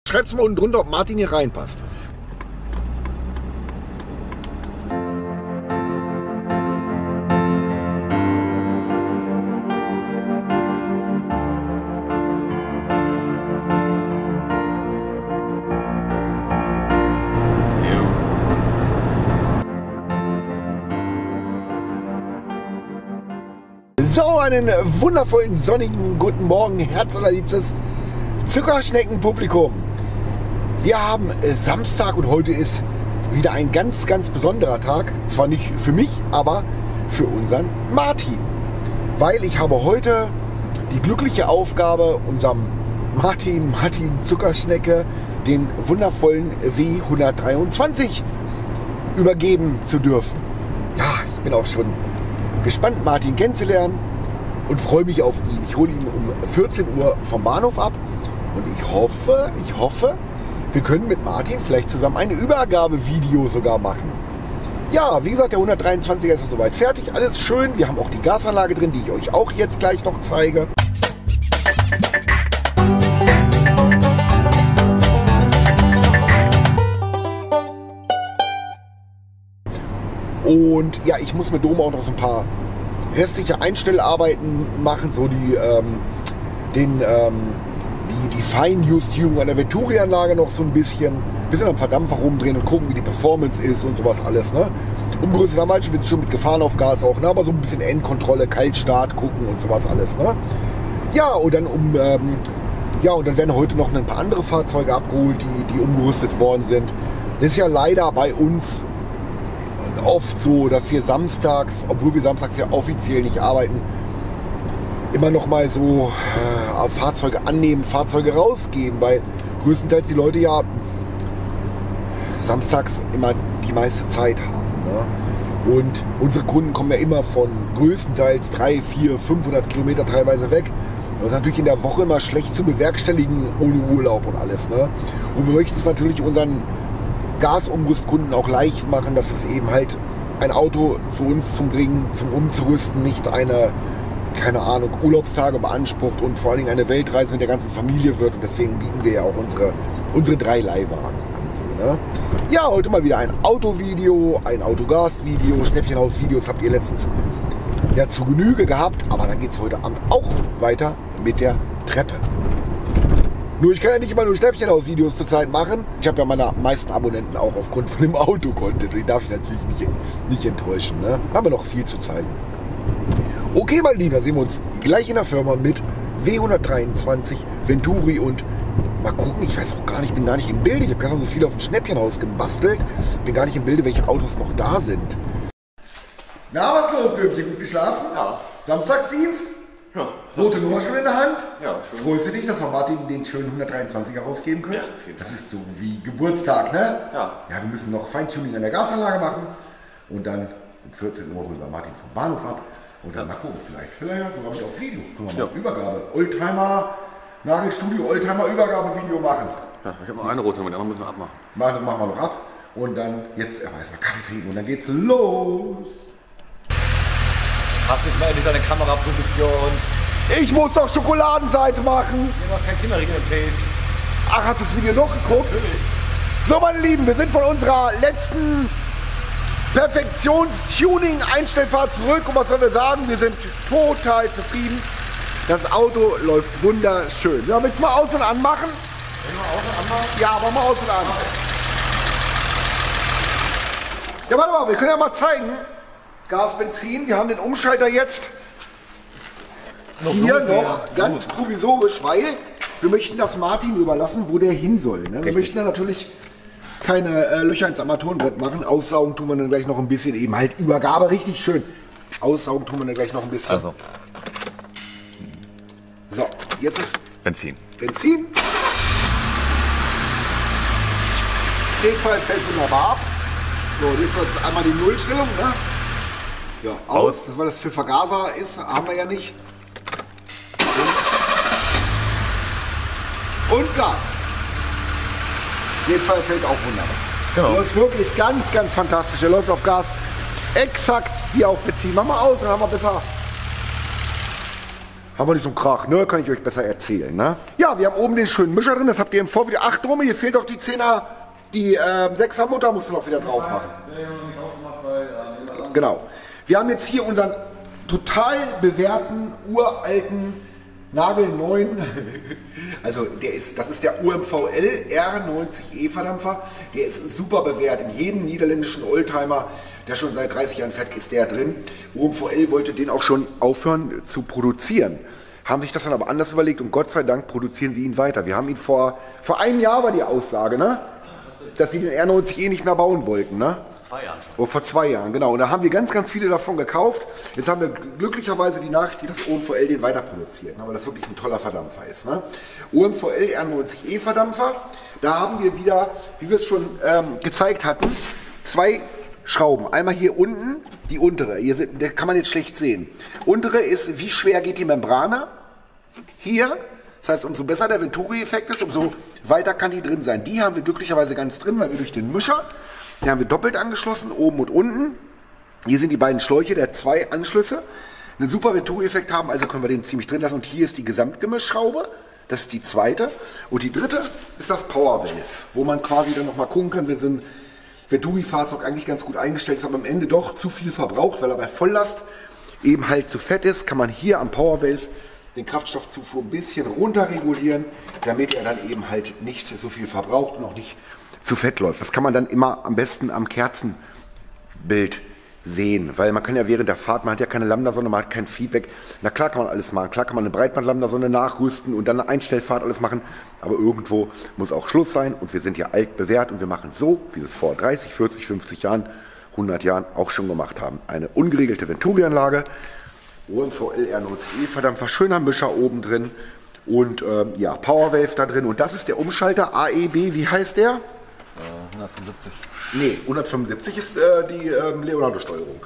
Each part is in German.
Schreibt es mal unten drunter, ob Martin hier reinpasst. So, einen wundervollen, sonnigen guten Morgen, herzallerliebstes Zuckerschneckenpublikum. Wir haben Samstag und heute ist wieder ein ganz, ganz besonderer Tag. Zwar nicht für mich, aber für unseren Martin. Weil ich habe heute die glückliche Aufgabe, unserem Martin Zuckerschnecke, den wundervollen W123 übergeben zu dürfen. Ja, ich bin auch schon gespannt, Martin kennenzulernen und freue mich auf ihn. Ich hole ihn um 14 Uhr vom Bahnhof ab und ich hoffe, wir können mit Martin vielleicht zusammen ein Übergabevideo sogar machen. Ja, wie gesagt, der 123er ist soweit fertig, alles schön. Wir haben auch die Gasanlage drin, die ich euch auch jetzt gleich noch zeige. Und ja, ich muss mit Dom auch noch so ein paar restliche Einstellarbeiten machen, so die Feinjustierung an der Venturi-Anlage noch so ein bisschen am Verdampfer rumdrehen und gucken, wie die Performance ist und sowas alles. Ne? Umgerüstet haben wir halt schon mit Gefahrenaufgas auch, ne? Aber so ein bisschen Endkontrolle, Kaltstart gucken und sowas alles. Ne? Ja, und dann und dann werden heute noch ein paar andere Fahrzeuge abgeholt, die umgerüstet worden sind. Das ist ja leider bei uns oft so, dass wir samstags, obwohl wir samstags ja offiziell nicht arbeiten, immer noch mal so Fahrzeuge annehmen, Fahrzeuge rausgeben, weil größtenteils die Leute ja samstags immer die meiste Zeit haben. Ne? Und unsere Kunden kommen ja immer von größtenteils 300, 400, 500 Kilometer teilweise weg. Das ist natürlich in der Woche immer schlecht zu bewerkstelligen ohne Urlaub und alles. Ne? Und wir möchten es natürlich unseren Gasumrüstkunden auch leicht machen, dass es eben halt ein Auto zu uns zum Umzurüsten nicht eine, keine Ahnung, Urlaubstage beansprucht und vor allen Dingen eine Weltreise mit der ganzen Familie wird. Und deswegen bieten wir ja auch unsere 3 Leihwagen an. So, ne? Ja, heute mal wieder ein Autovideo, ein Autogas-Video, Schnäppchenhaus-Videos habt ihr letztens ja zu Genüge gehabt. Aber dann geht es heute Abend auch weiter mit der Treppe. Nur ich kann ja nicht immer nur Schnäppchenhaus-Videos zurzeit machen. Ich habe ja meine meisten Abonnenten auch aufgrund von dem Auto-Content. Den darf ich natürlich nicht enttäuschen. Ne? Haben wir noch viel zu zeigen. Okay, mein Lieber, sehen wir uns gleich in der Firma mit W123 Venturi und mal gucken, ich weiß auch gar nicht, bin gar nicht im Bilde. Ich habe gestern so viel auf dem Schnäppchenhaus gebastelt. Bin gar nicht im Bilde, welche Autos noch da sind. Na, was ist los, Dömchen? Gut geschlafen? Ja. Samstagsdienst? Ja. Rote Nummer schon in der Hand? Ja, schon. Freust du dich, dass wir Martin den schönen 123er rausgeben können? Ja, auf jeden Fall. Das ist so wie Geburtstag, ne? Ja. Ja, wir müssen noch Feintuning an der Gasanlage machen und dann um 14 Uhr holen wir Martin vom Bahnhof ab und dann mal gucken, vielleicht sogar mit aufs Video. Können wir mal Übergabe, Oldtimer, Nagelstudio, Oldtimer Übergabevideo machen. Ja, ich habe noch eine rote Nummer, die andere müssen wir abmachen. Machen wir noch ab und dann jetzt erstmal Kaffee trinken und dann geht's los. Hast du jetzt mal endlich deine Kameraposition? Ich muss doch Schokoladenseite machen. Du hast kein Kinderriegel im Face. Ach, hast du das Video doch geguckt? Natürlich. So, meine Lieben, wir sind von unserer letzten Perfektions-Tuning-Einstellfahrt zurück. Und was sollen wir sagen? Wir sind total zufrieden. Das Auto läuft wunderschön. Ja, willst du mal aus und an machen? Wollen wir aus und anmachen? Ja, aber mal aus und an. Ja, warte mal, wir können ja mal zeigen. Gas, Benzin, wir haben den Umschalter jetzt hier noch ganz provisorisch, weil wir möchten das Martin überlassen, wo der hin soll. Ne? Wir möchten da natürlich keine Löcher ins Armaturenbrett machen. Aussaugen tun wir dann gleich noch ein bisschen, eben halt Übergabe, richtig schön. Aussaugen tun wir dann gleich noch ein bisschen. Also. So, jetzt ist Benzin. Drehzahl fällt wunderbar ab. So, das ist einmal die Nullstellung. Ne? Ja, aus. Das, weil das für Vergaser ist, haben wir ja nicht. Und Gas. Drehzahl fällt auch wunderbar. Genau. Läuft wirklich ganz, ganz fantastisch. Er läuft auf Gas exakt wie auf Benzin. Mach mal aus, dann haben wir besser. haben wir nicht so einen Krach, ne? Kann ich euch besser erzählen, ne? Ja, wir haben oben den schönen Mischer drin, das habt ihr im Vorvideo. Ach, Dome, hier fehlt doch die 10er, die 6er Mutter musst du noch wieder drauf machen. Genau. Wir haben jetzt hier unseren total bewährten, uralten, nagelneuen, also das ist der UMVL R90E Verdampfer, der ist super bewährt. In jedem niederländischen Oldtimer, der schon seit 30 Jahren fährt, ist der drin. UMVL wollte den auch schon aufhören zu produzieren, haben sich das dann aber anders überlegt und Gott sei Dank produzieren sie ihn weiter. Wir haben ihn vor einem Jahr war die Aussage, ne? Dass die den R90E nicht mehr bauen wollten, ne? Vor 2 Jahren schon. Oh, vor 2 Jahren, genau. Und da haben wir ganz, ganz viele davon gekauft. Jetzt haben wir glücklicherweise die Nachricht, dass OMVL den weiter produziert, ne? Weil das wirklich ein toller Verdampfer ist. Ne? OMVL R90E Verdampfer, da haben wir wieder, wie wir es schon gezeigt hatten, 2 Schrauben. Einmal hier unten, die untere. Hier da kann man jetzt schlecht sehen. Untere ist, wie schwer geht die Membrane? Hier. Das heißt, umso besser der Venturi-Effekt ist, umso weiter kann die drin sein. Die haben wir glücklicherweise ganz drin, weil wir durch den Mischer, den haben wir doppelt angeschlossen, oben und unten. Hier sind die beiden Schläuche der 2 Anschlüsse. Einen super Venturi-Effekt haben, also können wir den ziemlich drin lassen. Und hier ist die Gesamtgemischschraube, das ist die zweite. Und die dritte ist das Power Valve, wo man quasi dann nochmal gucken kann, wenn so ein Venturi-Fahrzeug eigentlich ganz gut eingestellt ist, aber am Ende doch zu viel verbraucht, weil er bei Volllast eben halt zu fett ist, kann man hier am Power Valve den Kraftstoffzufuhr ein bisschen runter regulieren, damit er dann eben halt nicht so viel verbraucht und auch nicht zu fett läuft. Das kann man dann immer am besten am Kerzenbild sehen, weil man kann ja während der Fahrt, man hat ja keine Lambda-Sonde, man hat kein Feedback. Na klar kann man alles machen, klar kann man eine Breitband-Lambda-Sonde nachrüsten und dann eine Einstellfahrt alles machen, aber irgendwo muss auch Schluss sein und wir sind ja alt bewährt und wir machen so, wie wir es vor 30, 40, 50 Jahren, 100 Jahren auch schon gemacht haben. Eine ungeregelte Venturi-Anlage, OMVL R90E Verdampfer, schöner Mischer oben drin und ja, Power Valve da drin und das ist der Umschalter AEB, wie heißt der? 175. Nee, 175 ist die Leonardo-Steuerung.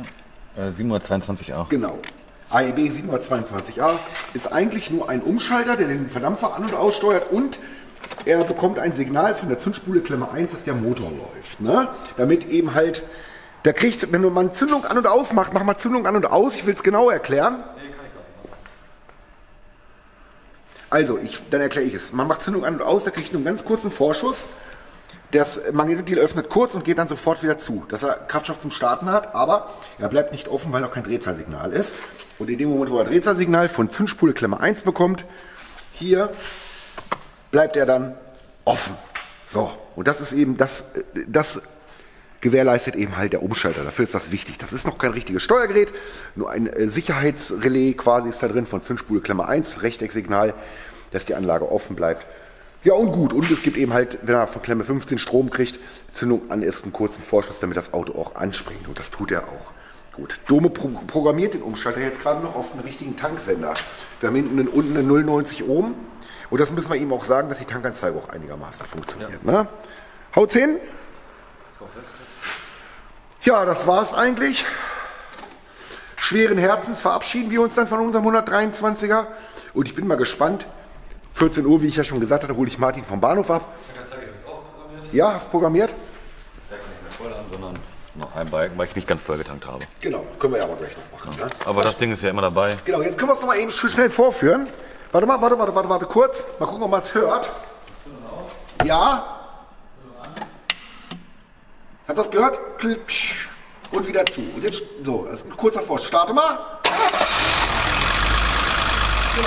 722A. Genau. AEB 722A ist eigentlich nur ein Umschalter, der den Verdampfer an- und aussteuert und er bekommt ein Signal von der Zündspule Klemme 1, dass der Motor läuft. Ne? Damit eben halt, der kriegt, wenn du mal Zündung an und aus machst, mach mal Zündung an und aus, ich will es genau erklären. Nee, kann ich doch nicht. Also, dann erkläre ich es. Man macht Zündung an und aus, da kriegt nur einen ganz kurzen Vorschuss. Das Magnetventil öffnet kurz und geht dann sofort wieder zu, dass er Kraftstoff zum Starten hat, aber er bleibt nicht offen, weil noch kein Drehzahlsignal ist. Und in dem Moment, wo er Drehzahlsignal von Zündspule Klemme 1 bekommt, hier bleibt er dann offen. So, und das ist eben, das gewährleistet eben halt der Umschalter. Dafür ist das wichtig. Das ist noch kein richtiges Steuergerät, nur ein Sicherheitsrelais quasi ist da drin von Zündspule Klemme 1, Rechtecksignal, dass die Anlage offen bleibt. Ja und gut, und es gibt eben halt, wenn er von Klemme 15 Strom kriegt, Zündung an ist einen kurzen Vorschuss, damit das Auto auch anspringt und das tut er auch. Gut, Dome programmiert den Umschalter jetzt gerade noch auf einen richtigen Tanksender. Wir haben hinten unten eine 0,90 Ohm und das müssen wir ihm auch sagen, dass die Tankanzeige auch einigermaßen funktioniert. Ja. Ne? Haut's hin? Ja, das war's eigentlich. Schweren Herzens verabschieden wir uns dann von unserem 123er und ich bin mal gespannt. 14 Uhr, wie ich ja schon gesagt hatte, hole ich Martin vom Bahnhof ab. Ist das auch programmiert? Ja, hast du programmiert? Der kann nicht mehr voll an, sondern noch ein Balken, weil ich nicht ganz voll getankt habe. Genau, können wir ja aber gleich noch machen. Ja. Ne? Aber das Ding ist ja immer dabei. Genau, jetzt können wir es noch mal eben schnell vorführen. Warte kurz. Mal gucken, ob man es hört. Ja? Habt ihr das gehört? Und wieder zu. Und jetzt, so, das ist ein kurzer Vorschuss. Starte mal. Genau.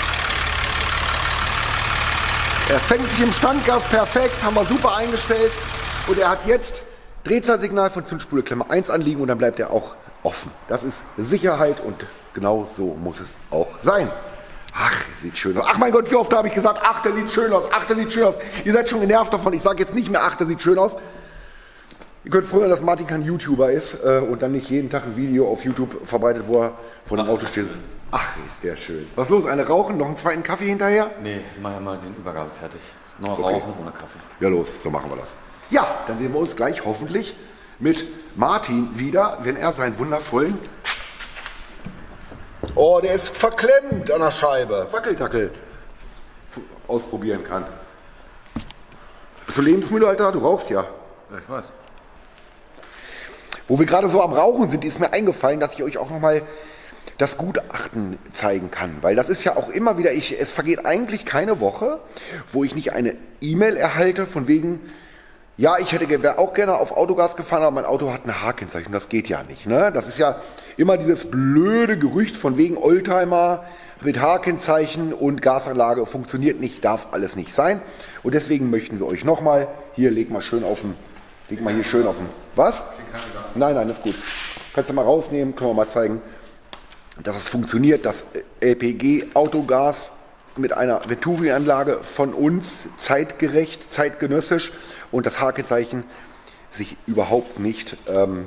Er fängt sich im Standgas perfekt, haben wir super eingestellt. Und er hat jetzt Drehzahlsignal von Zündspule Klemme 1 anliegen und dann bleibt er auch offen. Das ist Sicherheit und genau so muss es auch sein. Ach, sieht schön aus. Ach mein Gott, wie oft habe ich gesagt, ach, der sieht schön aus, ach, der sieht schön aus. Ihr seid schon genervt davon. Ich sage jetzt nicht mehr, ach, der sieht schön aus. Ihr könnt froh sein, dass Martin kein YouTuber ist und dann nicht jeden Tag ein Video auf YouTube verbreitet, wo er vor dem Auto steht. Ach, ist der schön. Was los? Eine rauchen? Noch einen zweiten Kaffee hinterher? Nee, ich mache ja mal den Übergabe fertig. Nur Okay. rauchen ohne Kaffee. Ja, los, so machen wir das. Ja, dann sehen wir uns gleich hoffentlich mit Martin wieder, wenn er seinen wundervollen... Oh, der ist verklemmt an der Scheibe. Wackeldackel. Ausprobieren kann. Bist du Lebensmüde, Alter? Du rauchst ja. Ja, ich weiß. Wo wir gerade so am Rauchen sind, ist mir eingefallen, dass ich euch auch noch mal das Gutachten zeigen kann. Weil das ist ja auch immer wieder, es vergeht eigentlich keine Woche, wo ich nicht eine E-Mail erhalte von wegen, ja, wäre auch gerne auf Autogas gefahren, aber mein Auto hat ein H-Kennzeichen. Das geht ja nicht. Ne? Das ist ja immer dieses blöde Gerücht von wegen Oldtimer mit H-Kennzeichen und Gasanlage funktioniert nicht, darf alles nicht sein. Und deswegen möchten wir euch nochmal, hier leg mal hier schön auf den, was? Nein, ist gut. Kannst du mal rausnehmen, können wir mal zeigen, dass es funktioniert, dass LPG-Autogas mit einer Venturi-Anlage von uns zeitgerecht, zeitgenössisch und das H-Kennzeichen sich überhaupt nicht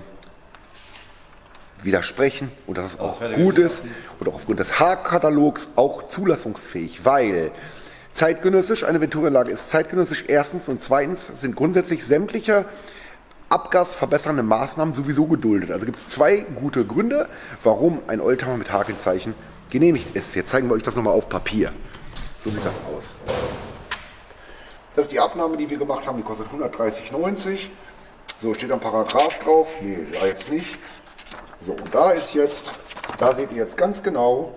widersprechen und dass es auch gut ist und auch aufgrund des H-Katalogs auch zulassungsfähig, weil zeitgenössisch, eine Venturi-Anlage ist zeitgenössisch erstens und zweitens sind grundsätzlich sämtliche abgasverbessernde Maßnahmen sowieso geduldet. Also gibt es zwei gute Gründe, warum ein Oldtimer mit H-Kennzeichen genehmigt ist. Jetzt zeigen wir euch das nochmal auf Papier. So sieht das aus. Das ist die Abnahme, die wir gemacht haben, die kostet 130,90. So, steht ein Paragraph drauf. Nee, da jetzt nicht. So, und da seht ihr jetzt ganz genau,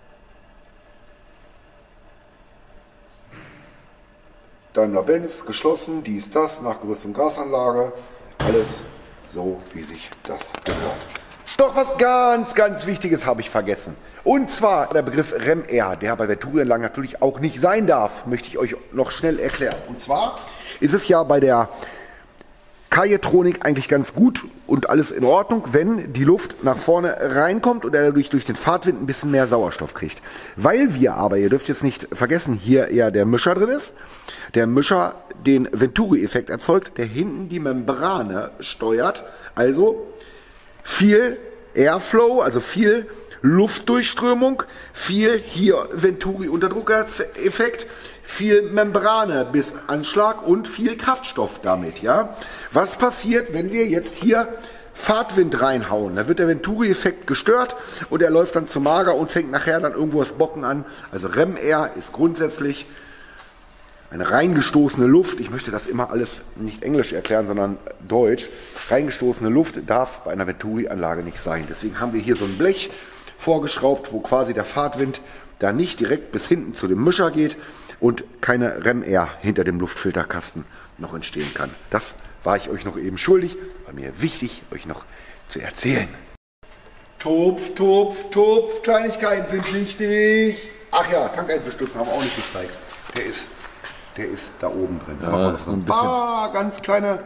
Daimler-Benz, geschlossen, dies, das, Nachgerüstung Gasanlage, alles so, wie sich das gehört. Doch was ganz, ganz Wichtiges habe ich vergessen. Und zwar der Begriff REM-R, der bei Venturi-Anlagen natürlich auch nicht sein darf, möchte ich euch noch schnell erklären. Und zwar ist es ja bei der Kajetronik eigentlich ganz gut und alles in Ordnung, wenn die Luft nach vorne reinkommt und er dadurch durch den Fahrtwind ein bisschen mehr Sauerstoff kriegt. Weil wir aber, ihr dürft jetzt nicht vergessen, hier eher der Mischer drin ist, der Mischer den Venturi-Effekt erzeugt, der hinten die Membrane steuert, also viel Airflow, also viel Luftdurchströmung, viel hier Venturi-Unterdruckeffekt, viel Membrane bis Anschlag und viel Kraftstoff damit. Ja? Was passiert, wenn wir jetzt hier Fahrtwind reinhauen? Da wird der Venturi-Effekt gestört und er läuft dann zu mager und fängt nachher dann irgendwo das Bocken an. Also REM-R ist grundsätzlich eine reingestoßene Luft. Ich möchte das immer alles nicht Englisch erklären, sondern Deutsch. Reingestoßene Luft darf bei einer Venturi-Anlage nicht sein. Deswegen haben wir hier so ein Blech vorgeschraubt, wo quasi der Fahrtwind da nicht direkt bis hinten zu dem Mischer geht und keine REM-R hinter dem Luftfilterkasten noch entstehen kann. Das war ich euch noch eben schuldig, war mir wichtig, euch noch zu erzählen. Tupf, Tupf, Tupf, Kleinigkeiten sind wichtig. Ach ja, Tankeinfüllstützen haben wir auch nicht gezeigt. Der ist da oben drin. Da machen wir noch so ein paar ganz kleine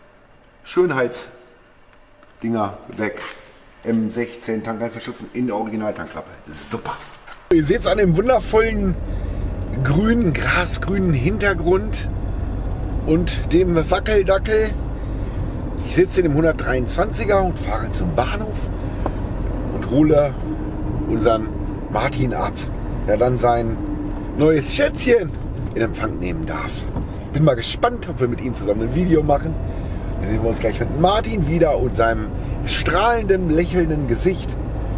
Schönheitsdinger weg. M16 Tankeinfüllstützen in der Originaltankklappe. Super. Ihr seht es an dem wundervollen grünen, grasgrünen Hintergrund und dem Wackeldackel. Ich sitze in dem 123er und fahre zum Bahnhof und hole unseren Martin ab, der dann sein neues Schätzchen in Empfang nehmen darf. Bin mal gespannt, ob wir mit ihm zusammen ein Video machen. Dann sehen wir uns gleich mit Martin wieder und seinem strahlenden, lächelnden Gesicht.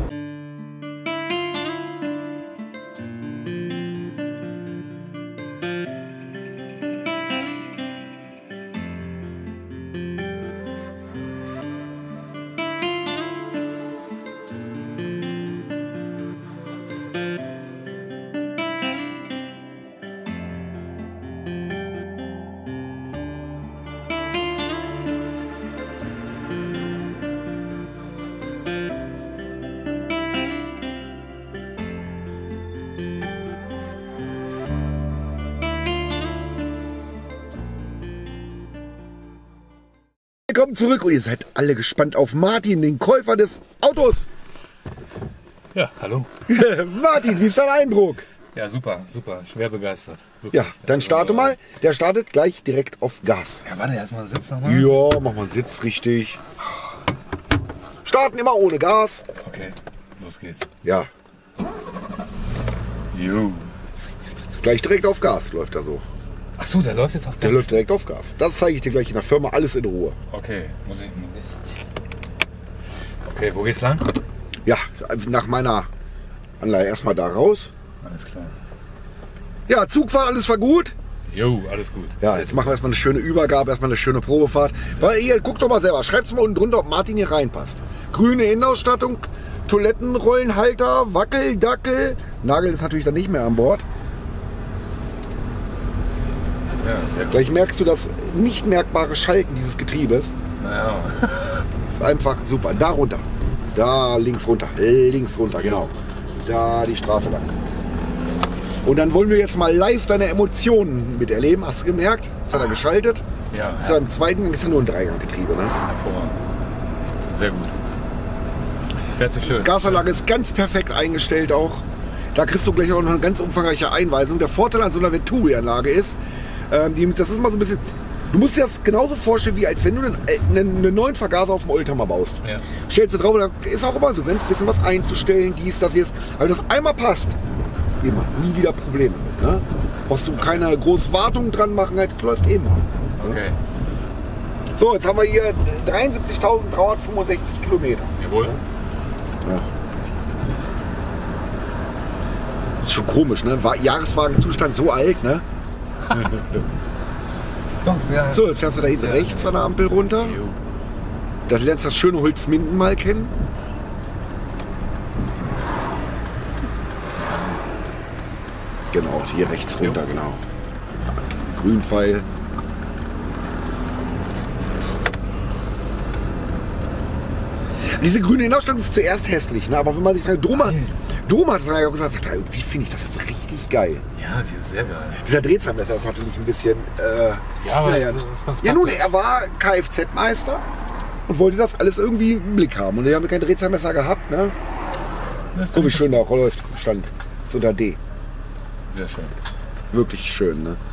Willkommen zurück und ihr seid alle gespannt auf Martin, den Käufer des Autos. Ja, hallo. Martin, wie ist dein Eindruck? Ja, super, schwer begeistert. Wirklich. Ja, dann starte mal. Der startet gleich direkt auf Gas. Ja, warte, erstmal einen Sitz nochmal. Ja, mach mal einen Sitz richtig. Starten immer ohne Gas. Okay, los geht's. Ja, Jo. gleich direkt auf Gas läuft er so. Ach so, der läuft jetzt auf Der Gas. läuft direkt auf Gas. Das zeige ich dir gleich in der Firma, alles in Ruhe. Okay, muss ich. Okay, wo geht's lang? Ja, nach meiner Anleihe erstmal da raus. Alles klar. Ja, Zugfahrt, alles war gut. Jo, alles gut. Ja, jetzt machen wir erstmal eine schöne Übergabe, erstmal eine schöne Probefahrt. Weil ihr guckt doch mal selber, schreibt es mal unten drunter, ob Martin hier reinpasst. Grüne Innenausstattung, Toilettenrollenhalter, Wackeldackel. Nagel ist natürlich dann nicht mehr an Bord. Ja, sehr gut. Gleich merkst du das nicht merkbare Schalten dieses Getriebes. Naja. Ist einfach super. Da runter. Da links runter. Links runter, genau. Da die Straße lang. Und dann wollen wir jetzt mal live deine Emotionen miterleben. Hast du gemerkt? Jetzt hat er geschaltet. Ja, Ist ja im zweiten Gang ist ja nur ein Dreiganggetriebe. Ne? hervorragend. Sehr gut. Fährt sich schön. Gasanlage ist ganz perfekt eingestellt auch. Da kriegst du gleich auch noch eine ganz umfangreiche Einweisung. Der Vorteil an so einer Venturi-Anlage ist, das ist mal so ein bisschen, du musst dir das genauso vorstellen, wie als wenn du einen neuen Vergaser auf dem Oldtimer baust. Ja. Stellst du drauf, da ist auch immer so, wenn es ein bisschen was einzustellen, dies, das, jetzt. Aber wenn das einmal passt, immer, nie wieder Probleme mit. Ne? Brauchst du keine große Wartung dran machen, halt, läuft immer. Ne? Okay. So, jetzt haben wir hier 73.365 Kilometer. Jawohl. Ja. Ist schon komisch, ne? Jahreswagenzustand so alt, ne? Doch, sehr. So, dann fährst du da hinten sehr rechts an der Ampel runter. Jo. Da lernst du das schöne Holzminden mal kennen. Genau, hier rechts runter, genau. Grünpfeil. Diese grüne Hinausstellung ist zuerst hässlich, ne? Aber wenn man sich dran... Doma hat es ja auch gesagt, irgendwie finde ich das jetzt richtig geil. Ja, die ist sehr geil. Dieser Drehzahlmesser ist natürlich ein bisschen... Ja, aber naja. das ist ganz Ja nun, praktisch. er war Kfz-Meister und wollte das alles irgendwie im Blick haben. Und wir haben kein Drehzahlmesser gehabt, ne? Ja, So wie schön der auch läuft, stand. So unter D. Sehr schön. Wirklich schön, ne?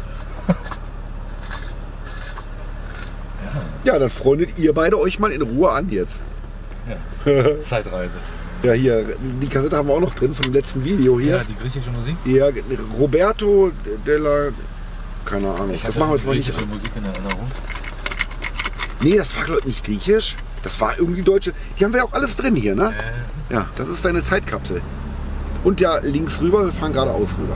Ja, dann freundet ihr beide euch mal in Ruhe an jetzt. Ja. Zeitreise. Ja, hier, die Kassette haben wir auch noch drin von dem letzten Video Ja, hier. die griechische Musik. Ja, Roberto della... Keine Ahnung, Ich das hatte machen wir jetzt mal die nicht. griechische Musik in Erinnerung. Nee, das war glaub ich nicht griechisch. Das war irgendwie deutsche. Die haben wir auch alles drin hier, ne? Ja, das ist deine Zeitkapsel. Und ja, links rüber, wir fahren geradeaus rüber.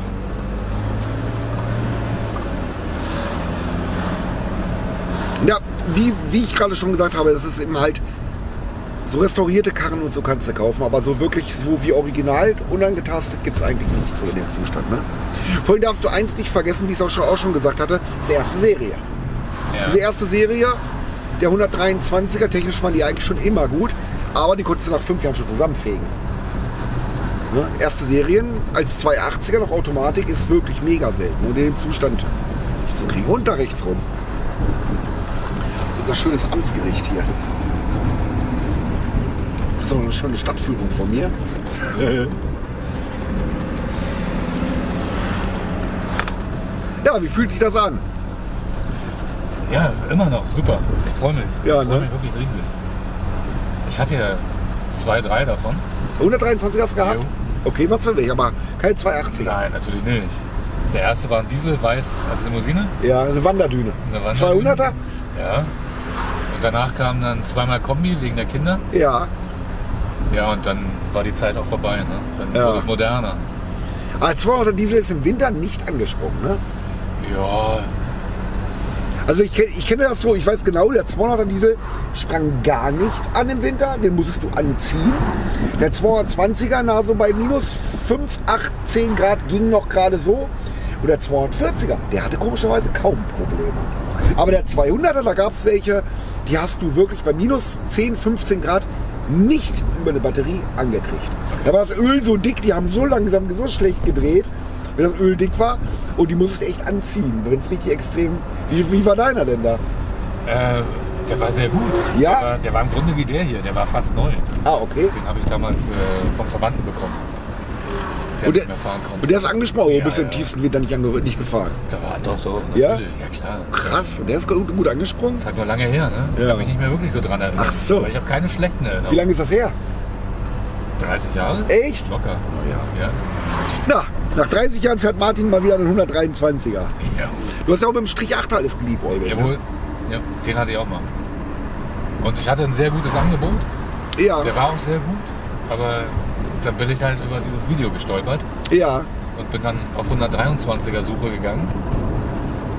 Ja, wie ich gerade schon gesagt habe, das ist eben halt so restaurierte Karren und so kannst du kaufen, aber so wirklich so wie original, unangetastet gibt es eigentlich nicht so in dem Zustand. Ne? Vorhin darfst du eins nicht vergessen, wie ich es auch schon gesagt hatte, das ist die erste Serie. Ja. Diese erste Serie, der 123er, technisch waren die eigentlich schon immer gut, aber die konntest du nach 5 Jahren schon zusammenfegen. Ne? Erste Serien als 280er noch Automatik ist wirklich mega selten und in dem Zustand nicht zu kriegen. Und da rechts rum. Unser schönes Amtsgericht hier. Das ist auch eine schöne Stadtführung von mir. Ja, wie fühlt sich das an? Ja, immer noch. Super. Ich freue mich. Ja, Ich freue ne? mich wirklich riesig. Ich hatte ja 2, 3 davon. 123 hast du gehabt? Jo. Okay, was für welche, aber kein 280er. Nein, natürlich nicht. Der erste war ein Diesel, weiß, als Limousine. Ja, eine Wanderdüne. Eine Wanderdüne. 200er? Ja. Und danach kam dann zweimal Kombi wegen der Kinder. Ja. Ja, und dann war die Zeit auch vorbei. Ne? Dann Ja. wurde es moderner. Aber 200er Diesel ist im Winter nicht angesprungen, ne? Ja, Also ich kenne das so, ich weiß genau, der 200er Diesel sprang gar nicht an im Winter, den musstest du anziehen. Der 220er, na so bei minus 5, 8, 10 Grad ging noch gerade so. Und der 240er, der hatte komischerweise kaum Probleme. Aber der 200er, da gab es welche, die hast du wirklich bei minus 10, 15 Grad nicht über eine Batterie angekriegt. Da war das Öl so dick, die haben so langsam, so schlecht gedreht, wenn das Öl dick war. Und die musstest du echt anziehen, wenn es richtig extrem... Wie war deiner denn da? der war sehr gut. Ja? Der war im Grunde wie der hier. Der war fast neu. Ah, okay. Den habe ich damals vom Verwandten bekommen. Der Und nicht der, mehr fahren konnte. und der ist angesprochen, Ja, du bist im ja. tiefsten Winter nicht gefahren. Da war doch, Ja? natürlich. Ja, klar. Krass, und der ist gut angesprungen? Das ist halt nur lange her, ne? Ich Ja. kann mich nicht mehr wirklich so dran erinnern. Ach so. Aber ich habe keine schlechten Wie Erinnerungen. lange ist das her? 30 Jahre? Echt? Locker. Ja. Na, nach 30 Jahren fährt Martin mal wieder einen 123er. Ja. Du hast ja auch mit dem Strich 8 alles geliebt, Olga. Jawohl. Ja, den hatte ich auch mal. Und ich hatte ein sehr gutes Angebot. Ja, Der war auch sehr gut. Aber dann bin ich halt über dieses Video gestolpert ja. und bin dann auf 123er Suche gegangen.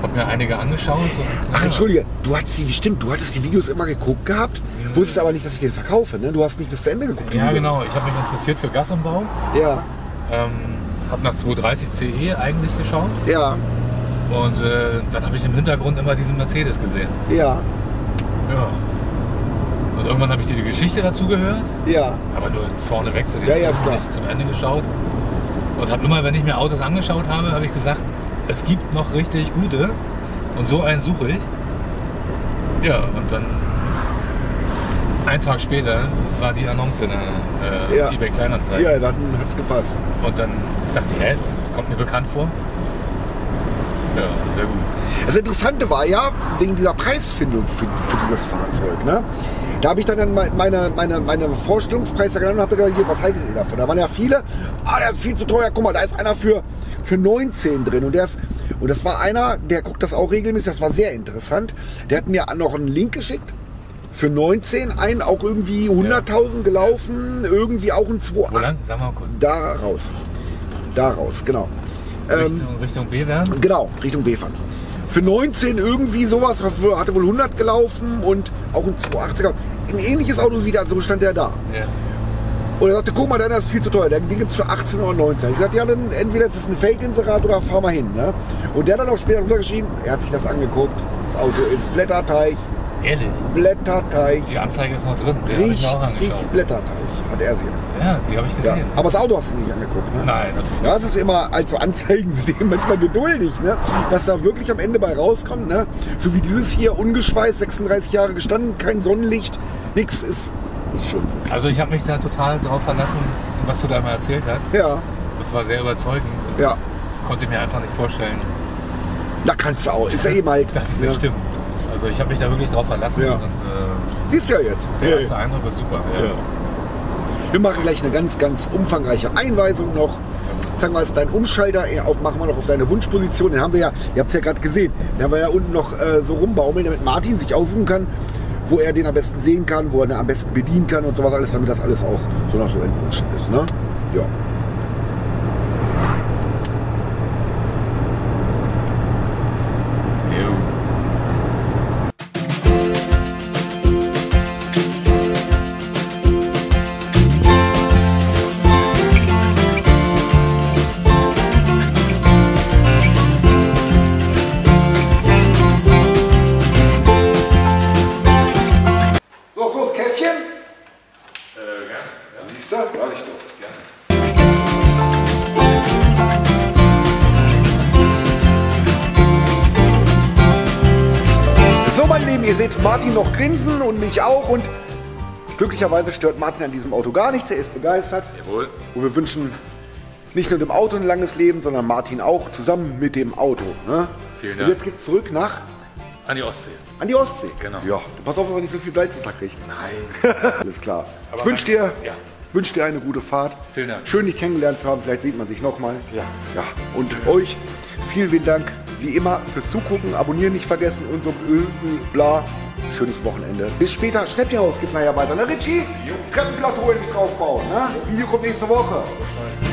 Hab mir einige angeschaut. Und, Ach, entschuldige, du hattest die Videos immer geguckt gehabt, wusstest aber nicht, dass ich den verkaufe, ne? Du hast nicht bis zu Ende geguckt. Ja, genau. Ich habe mich interessiert für Gasanbau. Ja, Habe nach 230 CE eigentlich geschaut. ja, Und dann habe ich im Hintergrund immer diesen Mercedes gesehen. ja, Ja. Und irgendwann habe ich die Geschichte dazu gehört. ja. Aber nur vorneweg, so den Ja, ja, ist Film klar. nicht zum Ende geschaut. Und habe immer, wenn ich mir Autos angeschaut habe, habe ich gesagt, es gibt noch richtig gute. Und so einen suche ich. Ja, und dann einen Tag später war die Annonce in der Ja. eBay Kleinanzeigen. Ja, dann hat's gepasst. Und dann dachte ich, hä, kommt mir bekannt vor. Ja, sehr gut. Das Interessante war ja, wegen dieser Preisfindung für dieses Fahrzeug, ne? Da habe ich dann meine Vorstellungspreise genannt und habe gesagt, hier, was haltet ihr davon? Da waren ja viele, der ist viel zu teuer, guck mal, da ist einer für 19 drin. Und das war einer, der guckt das auch regelmäßig, das war sehr interessant. Der hat mir noch einen Link geschickt für 19, einen auch irgendwie 100.000 gelaufen, irgendwie auch ein 2. Wo lang? Sag mal kurz. Daraus, genau. Richtung B-Werden? Genau, Richtung B-Fahren. Für 19 irgendwie sowas, hatte wohl 100 gelaufen und auch ein 280er. Ein ähnliches Auto wie da, so stand der da. Ja. Und er sagte, guck mal, deiner ist viel zu teuer, den gibt es für 18 oder 19. Ich sagte, ja, dann entweder ist es ein Fake-Inserat oder fahr mal hin. Ne? Und der hat dann auch später runtergeschrieben, er hat sich das angeguckt, das Auto ist Blätterteig, Ehrlich? Blätterteig, Die Anzeige ist noch drin. Die habe ich mir auch richtig angeschaut. Blätterteig, hat er sie. Ja, die habe ich Ja. gesehen. Aber das Auto hast du nicht angeguckt, ne? Nein, natürlich nicht. Ja, es ist immer, also Anzeigen sind eben manchmal geduldig, ne? Was da wirklich am Ende bei rauskommt, ne? So wie dieses hier, ungeschweißt, 36 Jahre gestanden, kein Sonnenlicht, nix, ist schön. Also ich habe mich da total drauf verlassen, was du da mal erzählt hast. Ja, Das war sehr überzeugend. Und ja, konnte mir einfach nicht vorstellen, da kannst du auch, ist ja eben halt. dass es ja. jetzt stimmt. Also ich habe mich da wirklich drauf verlassen. Ja. Und Siehst du ja jetzt. der erste Eindruck ist super. Ja. Ja. Wir machen gleich eine ganz, ganz umfangreiche Einweisung noch. Sagen wir jetzt deinen Umschalter machen wir noch auf deine Wunschposition. Den haben wir ja, ihr habt es ja gerade gesehen, den haben wir ja unten noch so rumbaumeln, damit Martin sich aussuchen kann, wo er den am besten sehen kann, wo er den am besten bedienen kann und sowas alles, damit das alles auch so nach so entwünschen ist. Ne? Ja. Jo. So, das Käffchen. Gerne. Ja. Siehst du? Sag ich doch. So, meine Lieben, ihr seht Martin noch grinsen und mich auch. Und glücklicherweise stört Martin an diesem Auto gar nichts. Er ist begeistert. Jawohl. Und wir wünschen nicht nur dem Auto ein langes Leben, sondern Martin auch, zusammen mit dem Auto. Ne? Vielen Und Dank. jetzt geht's zurück An die Ostsee. an die Ostsee. Genau. Ja, du pass auf, dass er nicht so viel Salzwasser kriegt. Nein. Alles klar. Aber Ich wünsche dir, ja. wünsch dir eine gute Fahrt. Vielen Dank. Schön, dich kennengelernt zu haben. Vielleicht sieht man sich nochmal. Ja. Ja. Und euch vielen Dank, wie immer, fürs Zugucken. Abonnieren nicht vergessen und so bla. Schönes Wochenende. Bis später. Schnäppchenhaus geht's nachher weiter. Ne, Richie? Treppenplateau endlich draufbauen. Ne? Video kommt nächste Woche.